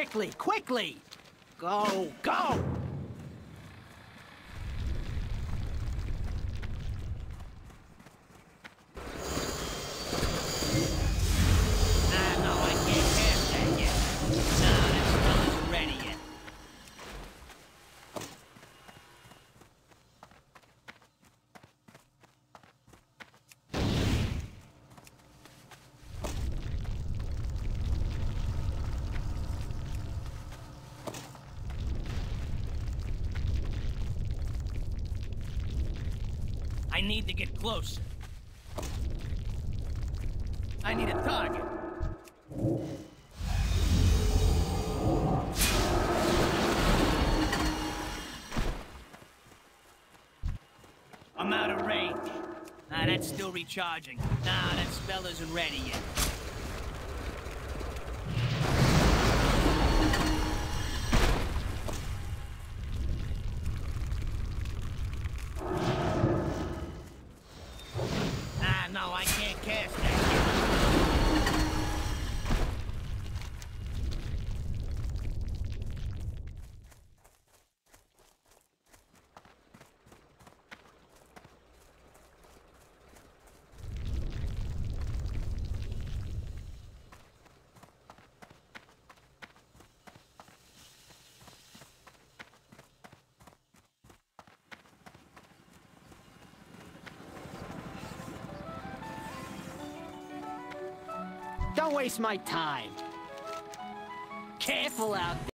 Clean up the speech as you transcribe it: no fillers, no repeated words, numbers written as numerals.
Quickly, quickly! Go, go! I need to get closer. I need a target. I'm out of range. Nah, that's still recharging. Nah, that spell isn't ready yet. No, I can't cast that. Don't waste my time. Careful out there.